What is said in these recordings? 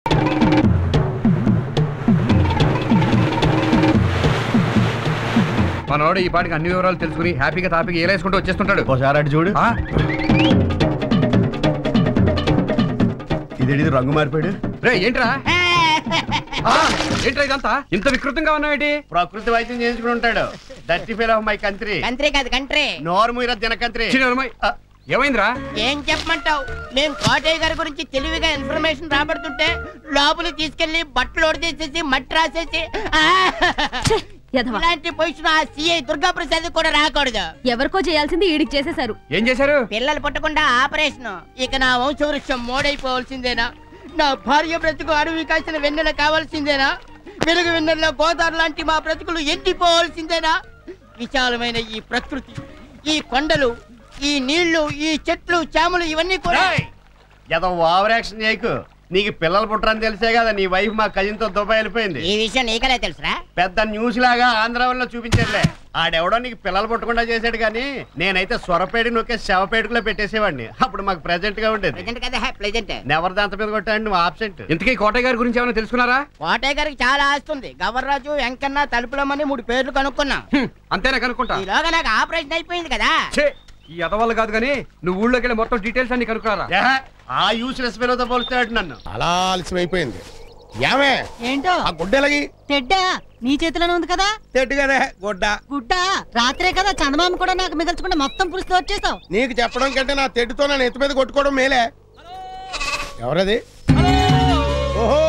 మనోడు ఈ పాటికి అన్ని వివరాలు తెలుసుకుని హ్యాపీగా తాపీగా ఏలేసుకుంటూ వచ్చేస్తుంటాడు. ఒకసారి అటు చూడు. ఇదేంటి రంగు మారిపోయాడు? రే ఏంట్రా ఏంట్రా ఇదంతా ఇంత వికృతంగా ఉన్నావేంటి? ప్రకృతి వైద్యం చేయించుకుని ఉంటాడు. That the feel of my country. Country కాదు కంట్రీ. నోరు మూయరా దినకంట్రీ. ఏమైందిరా? ఏం చెప్పమంటావు? మేము కోటయ్య గారి గురించి తెలివిగా ఇన్ఫర్మేషన్ రాబడుతుంటే లోపలికి తీసుకెళ్లి బట్టలు ఒడిచేసేసి మట్టి రాసేసి ఇలాంటి పొజిషన్ ఆ సిఐ దుర్గా ప్రసాద్ కూడా రాకూడదు. ఎవరికో చేయాల్సింది ఈడికి చేసేశారు. ఏం చేశారు? పిల్లలు పుట్టకుండా ఆపరేషన్. ఇక నా వంశవృక్షం మోడైపోవాల్సిందేనా? నా భార్య బ్రతుకు అడవి కాసిన వెన్నెల కావాల్సిందేనా? వెలుగు వెన్నెల్లో గోదావరి లాంటి మా బ్రతుకులు ఎండిపోవాల్సిందేనా? విశాలమైన ఈ ప్రకృతి, ఈ కొండలు, ఈ నీళ్లు, ఈ చెట్లు, చాములు ఇవన్నీ కూడా ఏదో ఓవర్ యాక్షన్ చేయకు. నీకు పిల్లలు పుట్టరని తెలిసే కదా నీ వైఫ్ మా కజిన్ తో దుబాయ్ వెళ్ళిపోయింది. ఈ విషయం నీకలే తెలుసురా? పెద్ద న్యూస్ లాగా ఆంధ్రాలో చూపించట్లే. ఆడెవడో నీకు పిల్లలు పుట్టకుండా చేశాడు కానీ నేనైతే స్వరపేడి నొక్కే శవపేటకులో పెట్టేసేవాడిని. అప్పుడు మాకు ప్రెజెంట్ గా ఉండేది. నెవర్ దాంత మీద కొట్టాడు నువ్వు ఆబ్సెంట్. ఇంతకీ కోటయ్య గారి గురించి ఏమైనా తెలుసుకున్నారా? కోటయ్య గారికి చాలా ఆస్తుంది. గవర్రాజు, వెంకన్న, తలుపులమని 3 పేర్లు కనుక్కున్నా. అంతేనా కనుక్కుంటా? ఈలోగా నాకు ఆపరేషన్ అయిపోయింది కదా. ఈ అదవాళ్ళు కాదు కానీ నువ్వు ఊళ్ళోకి వెళ్ళి మొత్తం డీటెయిల్స్ అన్ని కనుక్కున్నారా? ఆ యూస్లెస్ ఫెలోతో పోల్స్తాడు నన్ను. అలా ఆలస్యమైపోయింది. ఏమే ఏంటో ఆ గుడ్డెలగి తెడ్డా నీ చేతిలోనే ఉంది కదా. తెడ్డుగానే గుడ్డ గుడ్డ రాత్రే కదా చందమామ కూడా నాకు మిగల్చకుండా మొత్తం పులుసు వచ్చేసావు. నీకు చెప్పడం కంటే నా తెడ్డుతో నా నెత్తి మీద కొట్టుకోవడం మేలే. ఎవరది? ఓహో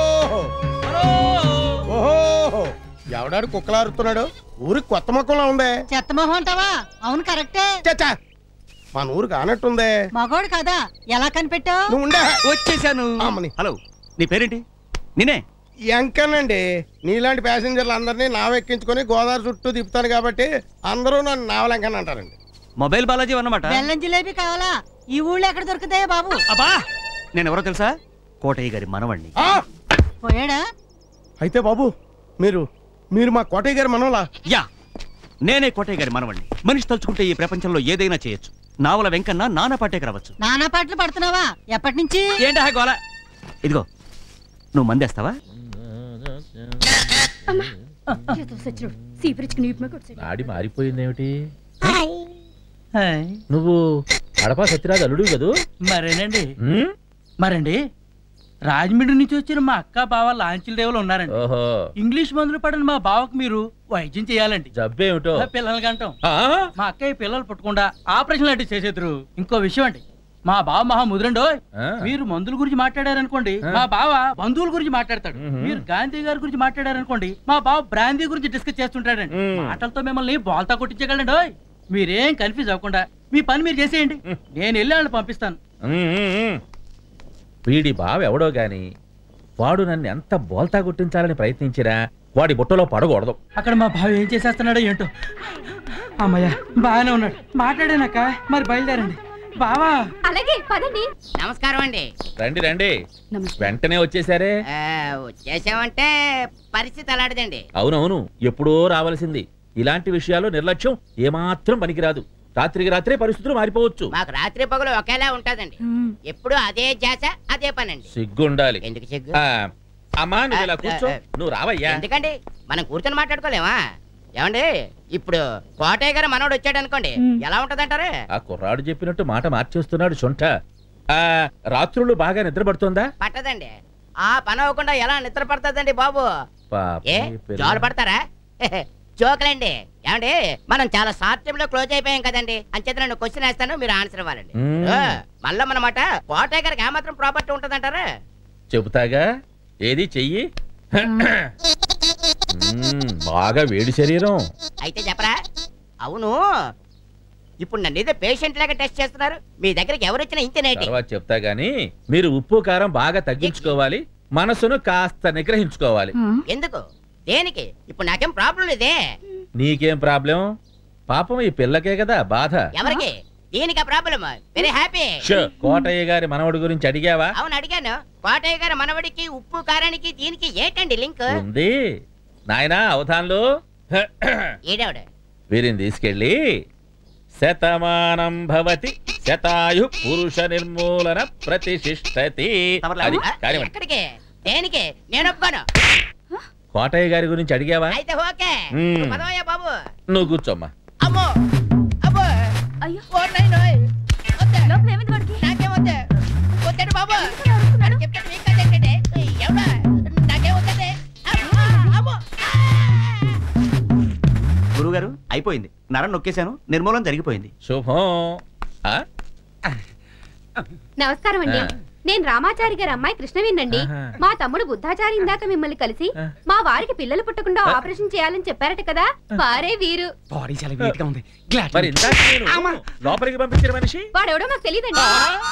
ఓహో ఎవడాడు కుక్కలారుతున్నాడు? ఊరికి కొత్త మొక్కలా ఉందే. చెత్త మొహం అంటావా? అవును కరెక్టే. చచ్చా మన ఊరు కానట్టుందే. మగోడు కదా, ఎలా కనిపెట్టావు? నువ్వు ఉండే. వచ్చేసాను. హలో, నీ పేరేంటి? నేనే ఎంకనండి. నీలాంటి ప్యాసింజర్లు అందరినీ నావెక్కించుకొని గోదావరి చుట్టూ తిప్పుతాను కాబట్టి అందరూ నన్ను నావలంకన్ అంటారండి. మొబైల్ బాలాజీ అన్నమాట. బెల్లం జిలేబీ కావాలా? ఈ ఊళ్ళో ఎక్కడ దొరుకుతాయా బాబు? అబ్బా, నేను ఎవరో తెలుసా? కోటయ్య గారి మనవణ్ణి. పోయాడా? అయితే బాబు మీరు మీరు మా కోటయ్య గారి మనవలా? యా, నేనే కోటయ్య గారి మనవణ్ణి. మనిషి తలుచుకుంటే ఈ ప్రపంచంలో ఏదైనా చేయొచ్చు. నావల వెంకన్న నానా పాటేకి రావచ్చు. నానా పాటలు పడుతున్నావా? ఎప్పటి నుంచి? ఏంటా గోల? ఇదిగో, నువ్వు మందేస్తావా? ఆడి మారిపోయిందేమిటి? నువ్వు అడపా సత్యరాజు అల్లుడు కదూ? మరండి రాజమండ్రి నుంచి వచ్చిన మా అక్క బావ లాంచీల దేవులు ఉన్నారండి. ఇంగ్లీష్ మందులు పడిన మా బావకు మీరు వైద్యం చేయాలండి. జబ్బేమిటో? పిల్లలకి అంటాం. మా అక్కయ్య పిల్లలు పుట్టకుండా ఆపరేషన్ లాంటి చేసేద్దరు. ఇంకో విషయం అండి, మా బావ మహా ముదురండో. మీరు మందుల గురించి మాట్లాడారనుకోండి, మా బావ బంధువుల గురించి మాట్లాడతాడు. మీరు గాంధీ గారి గురించి మాట్లాడారనుకోండి, మా బావ బ్రాందీ గురించి డిస్కస్ చేస్తుంటాడండి. మాటలతో మిమ్మల్ని బోల్తా కొట్టించగలండి. మీరేం కన్ఫ్యూజ్ అవ్వకుండా మీ పని మీరు చేసేయండి. నేను వెళ్ళి వాళ్ళని పంపిస్తాను. వీడి బావ ఎవడో గాని వాడు నన్ను ఎంత బోల్తా గుర్తించాలని ప్రయత్నించినా వాడి బుట్టలో పడకూడదు. అక్కడ మా బావ ఏం చేసేస్తున్నాడో ఏంటో. అమ్మయ్య బాగానే ఉన్నాడు. మాట్లాడానక్క, మరి బయలుదేరండి. బావా అలాగే పదండి. నమస్కారం అండి. రండి రండి. వెంటనే వచ్చేసారే? వచ్చేసామంటే పరిస్థితి అలాంటిదండి. అవునవును, ఎప్పుడో రావాల్సింది. ఇలాంటి విషయాలు నిర్లక్ష్యం ఏమాత్రం పనికిరాదు. రాత్రికి రాత్రే పరిస్థితులు మారిపోవచ్చు. మాకు రాత్రి పగలు ఒకేలా ఉంటదండి. ఎప్పుడు అదే జాస, అదే పనండి. సిగ్గుండాలి. ఎందుకు సిగ్గు? అమ్మా నువ్వు ఇలా కూర్చో. నువ్వు రావయ్యా. ఎందుకండి, మనం కూర్చొని మాట్లాడుకోలేమా? ఏమండి, ఇప్పుడు కోటయ్య గారు మనోడు వచ్చాడు అనుకోండి, ఎలా ఉంటదంటారు? ఆ కుర్రాడు చెప్పినట్టు మాట మార్చేస్తున్నాడు సొంట. రాత్రులు బాగా నిద్ర పడుతుందా? పట్టదండి. ఆ పని అవ్వకుండా ఎలా నిద్ర పడుతుందండి బాబు? ఏ జోలు పడతారా? జోకులండి. ఏమండి, మనం చాలా షార్ట్ టైమ్ లో క్లోజ్ అయిపోయాం కదండి. అంచేత నేను క్వశ్చన్ వేస్తాను, మీరు ఆన్సర్ ఇవ్వాలండి. మళ్ళా మనమాట కోటయ్య గారికి ఏమాత్రం ప్రాపర్టీ ఉంటదంటారా? చెబుతాగా, ఏది చెయ్యి. బాగా వేడి శరీరం. అయితే చెప్పరా? అవును, ఇప్పుడు నన్ను ఏదో పేషెంట్ లాగా టెస్ట్ చేస్తున్నారు. మీ దగ్గరికి ఎవరు వచ్చినా ఇంతేనేటి? తర్వాత చెప్తా గానీ మీరు ఉప్పు కారం బాగా తగ్గించుకోవాలి. మనసును కాస్త నిగ్రహించుకోవాలి. ఎందుకు? దేనికి? ఇప్పుడు నాకేం ప్రాబ్లం లేదే. నీకేం ప్రాబ్లం? పాపం ఈ పిల్లకే కదా బాధ. ఎవరికి? దీనికి ప్రాబ్లం. Very happy. కోటయ్య గారి మనవడి గురించి అడిగావా? అవును అడిగాను. కోటయ్య గారి మనవడికి ఉప్పు కారానికి దీనికి ఏంటండి లింక్? ఉంది నాయనా అవధాన్లు. ఏడవడు వీరిని తీసుకెళ్ళి శతమానం భవతి శతాయు పురుష నిర్మూలన ప్రతిష్ఠతి. దేనికి నేను ఒప్పుకోను. కోటయ్య గారి గురించి అడిగావా? అయితే ఓకే పదవయ్యా బాబు. నువ్వు కూర్చోమ్మా. అమ్మో అబ్బో అయ్యో నాకేం వద్దు వద్దండి బాబు. చెప్తాను మీకు కదండి ఎవడా నాకేం వద్దండి. గురుగారు అయిపోయింది, నరం నొక్కేశాను, నిర్మూలన జరిగిపోయింది. శుభం. నమస్కారం అండి. నేను రామాచారి గారి అమ్మాయి కృష్ణవేనండి. మా తమ్ముడు బుద్ధాచారి ఇందాక మిమ్మల్ని కలిసి మా వారికి పిల్లలు పుట్టకుండా ఆపరేషన్ చేయాలని చెప్పారట కదా, వారే వీరు. మరి ఇందాక నేను లోపలికి పంపించిన మనిషి వాడెవడో నాకు తెలియదండి.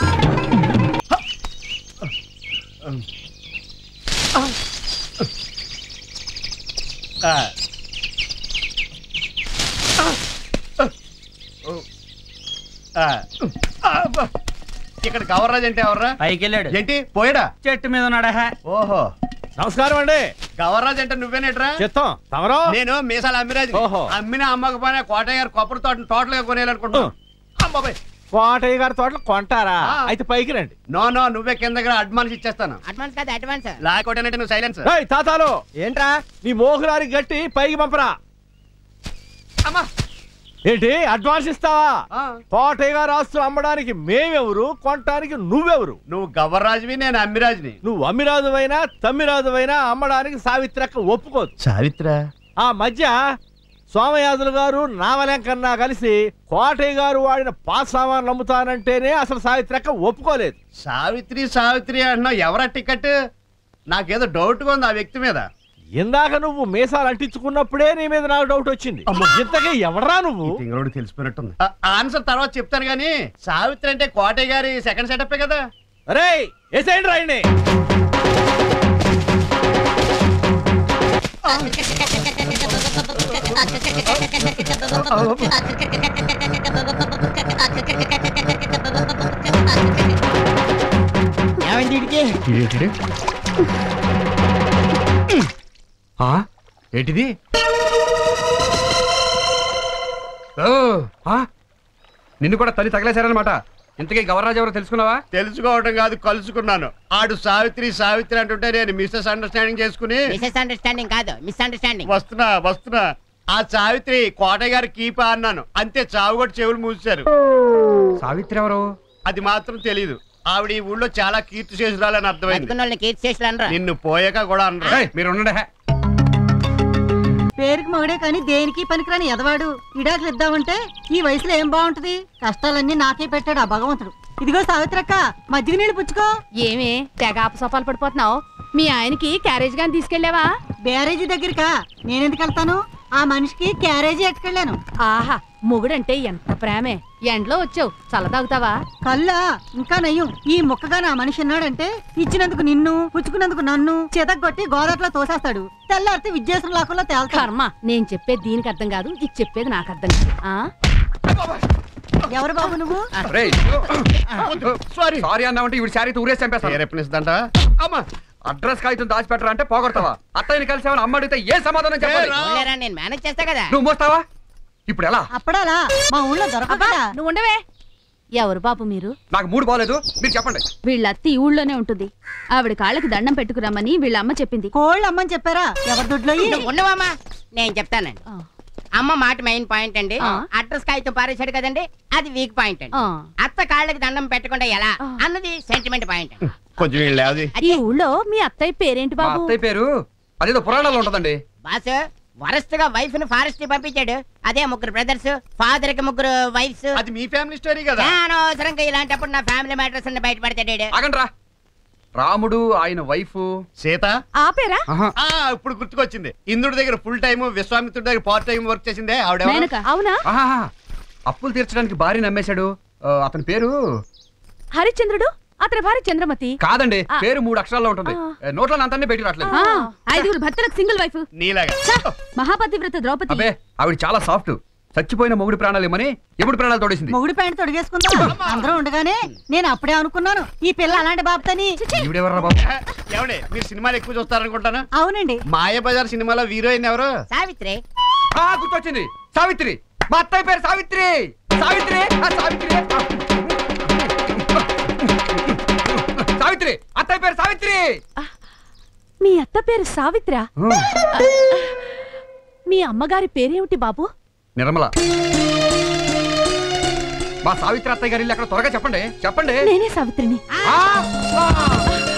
ఇక్కడ గవర్రాజ్ అంటే ఎవర్రా? పైకి వెళ్ళాడు. ఏంటి పోయాడా? చెట్టు మీద ఉన్నాడా? ఓహో నమస్కారం అండి. గవర్రాజ్ అంటే నువ్వేనేట్రా? చిత్తం తమరో? నేను మీసాల అమ్మిరాజు. ఓహో. అమ్మిన అమ్మకపోయినా కోటయ్య గారు కొబ్బరి తోటను టోటల్గా కొనేయాలనుకుంటున్నాను. అమ్మాయి కోటయ్య గారి తోటలు కొంటారా? ఆ. అయితే పైకి రండి. నో నువ్వే కింద అడ్వాన్స్ ఇచ్చేస్తాను. అడ్వాన్స్ కాదు అడ్వాన్స్. లేకపోతే నువ్వు సైలెన్స్. ఏయ్ తాతాలు ఏంట్రా నీ మోహులారి గట్టి పైకి పంపరా. అమ్మా ఏంటి అడ్వాన్స్ ఇస్తావా? ఆ. కోటయ్య గారు ఆస్తులు అమ్మడానికి మేమెవరు, కొనటానికి నువ్వెవరు? నువ్వు గవర్రాజువి, నేను అమ్మిరాజుని. నువ్వు అమ్మిరాజువైనా తమ్మిరాజువైనా అమ్మడానికి సావిత్రక్క ఒప్పుకోదు. సావిత్ర ఆ మధ్య సోమయాజులు గారు నావలెంకన్నా కలిసి కోటయ్య గారు వాడిన పాస్ సామాన్లు అమ్ముతానంటేనే అసలు సావిత్రక్క ఒప్పుకోలేదు. సావిత్రి అంటున్నావు. ఎవరా టికెట్? నాకేదో డౌట్ గా ఉంది ఆ వ్యక్తి మీద. ఇందాక నువ్వు మీసాలు అంటించుకున్నప్పుడే నీ మీద నాకు డౌట్ వచ్చింది. ఇంతకీ ఎవడరా నువ్వు? తింగరోడు తెలిసిపోయినట్టుంది. ఆన్సర్ తర్వాత చెప్తాను గానీ, సావిత్రి అంటే కోటయ్య గారి సెకండ్ సెటప్ కదా. అరే ఏసేండి రాయండి. ఏంటిది? నిన్ను కూడా తల్లి తగలేశారనమాట. ఇంతకీ గవర్రాజు ఎవరో తెలుసుకున్నావా? తెలుసుకోవడం కాదు, కలుసుకున్నాను. ఆడు సావిత్రి అంటుంటే నేను మిస్సెస్ అండర్స్టాండింగ్ చేసుకుని మిస్ అండర్స్టాండింగ్ కాదు మిస్ అండర్స్టాండింగ్. వస్తున్నా. ఆ సావిత్రి కోటయ్య గారి కీపా అన్నాను, అంతే. చావు కూడా చెవులు మూసారు. సావిత్రి ఎవరు? అది మాత్రం తెలీదు. ఆవిడ ఈ ఊళ్ళో చాలా కీర్తి చేసురాలని అర్థమైంది. కీర్తి చేసిన నిన్ను పోయాక కూడా అనరా. మీరు ఉండండి. పేరుకి మొగడే కానీ దేనికి పనికిరాని ఎదవాడు ఇడాకులు ఇద్దామంటే ఈ వయసులో ఏం బాగుంటది? కష్టాలన్నీ నాకే పెట్టాడు ఆ భగవంతుడు. ఇదిగో సావిత్రక్క మజ్జిగ నీళ్ళు పుచ్చుకో. ఏమే తెగ ఆపసోపాలు పడిపోతున్నావు? మీ ఆయనకి క్యారేజ్ గాని తీసుకెళ్లావా? బ్యారేజీ దగ్గరికా నేనెందుకు వెళ్తాను? ఆ మనిషికి క్యారేజీ ఎట్టుకెళ్ళాను. ఆహా మొగుడంటే ఎంత ప్రేమే. ఎండ్లో వచ్చావు చల్లదాగుతావా? కల్లా ఇంకా నయ్యం. ఈ ముక్కగా నా మనిషి ఉన్నాడంటే ఇచ్చినందుకు నిన్ను పుచ్చుకున్నందుకు నన్ను చేతగొట్టి గోదాట్లో తోసేస్తాడు. తెల్లారితే విద్యాసం లాకుండా తేల్తాడు. కర్మ. నేను చెప్పేది దీనికి అర్థం కాదు, ఇది చెప్పేది నాకు అర్థం కాదు. ఎవరు బాబు నువ్వు? సారీ అన్నావంటే ఇవి శారీ ఊరేసి చంపేస్తా. అమ్మా అడ్రస్ కాగితం దాచిపెట్టరా అంటే పోగొడతావా? అత్తయ్యని కలిసావని అమ్మ అడిగితే ఏ సమాధానం చెప్పాలి? నేను మేనేజ్ చేస్తా కదా. నువ్వు మోస్తావా? ఇప్పుడు ఎలా? అప్పుడాలా మా ఊళ్ళో దొరకదా? నువ్వు ఉండవే. ఎవరు బాబు మీరు? నాకు మూడు బాలేదు, మీరు చెప్పండి. వీళ్ళ అత్తి ఊళ్ళోనే ఉంటుంది. ఆవిడ కాళ్ళకి దండం పెట్టుకురమ్మని వీళ్ళ అమ్మ చెప్పింది. కోళ్ళు అమ్మని చెప్పారా? ఎవరి దొడ్లో? ఉండవమ్మా నేను చెప్తానండి. అమ్మ మాట మెయిన్ పాయింట్ అండి. అడ్రస్ కాగితం పారేశాడు కదండి, అది వీక్ పాయింట్ అండి. అత్త కాళ్ళకి దండం పెట్టకుండా ఎలా అన్నది సెంటిమెంట్ పాయింట్. కొంచెం ఈ ఊళ్ళో మీ అత్తయ్య పేరేంటి బాబు? అత్తయ్య పేరు అదేదో పురాణాల్లో ఉంటదండి. బాస్ వరస్ట్ గా వైఫ్ ని ఫారెస్ట్ పంపించాడు. అదే ముగ్గురు బ్రదర్స్, ఫాదర్ కి ముగ్గురు వైఫ్స్. అది మీ ఫ్యామిలీ స్టోరీ కదా. అనవసరంగా ఇలాంటప్పుడు నా ఫ్యామిలీ మ్యాటర్స్ అన్ని బయటపడతాడు. ఆగండ్రా. రాముడు, ఆయన వైఫ్ సీత. ఆ పేరా? ఇప్పుడు గుర్తుకొచ్చింది. ఇంద్రుడి దగ్గర ఫుల్ టైమ్, విశ్వామిత్రుడి దగ్గర పార్ట్ టైం వర్క్ చేసిందే ఆవిడ. అవునా? అప్పులు తీర్చడానికి భార్య నమ్మేశాడు. అతని పేరు హరిశ్చంద్రుడు. అతని భార్య చంద్రమతి. కాదండి, పేరు 3 అక్షరాల్లో ఉంటుంది. నోట్లో అంతా బయట రావట్లేదు. 5 భర్తలకు సింగిల్ వైఫ్. నీలాగా మహాపతివ్రత ద్రౌపది. అబ్బే ఆవిడ చాలా సాఫ్ట్. చచ్చిపోయిన మొగుడి ప్రాణాలు ఏమని ఎప్పుడు ప్రాణాలు తోడేసింది. మొగుడి ప్యాంట్ తొడిగేసుకుందా అందరూ ఉండగానే నేను అప్పుడే అనుకున్నాను ఈ పిల్ల అలాంటి బాబుతని. ఎవడే మీరు సినిమాలు ఎక్కువ చూస్తారనుకుంటాను. అవునండి. మాయాబజార్ సినిమాలో హీరోయిన్ ఎవరు? సావిత్రి. గుర్తొచ్చింది, సావిత్రి. మా అత్తయ్య పేరు సావిత్రి. సావిత్రి సావిత్రి అత్తయ్య పేరు సావిత్రి. మీ అత్త పేరు సావిత్ర. మీ అమ్మగారి పేరేమిటి బాబు? నిర్మల. మా సావిత్రి అత్తయ్య గారి ఇల్లు ఎక్కడ త్వరగా చెప్పండి. నేనే సావిత్రిని.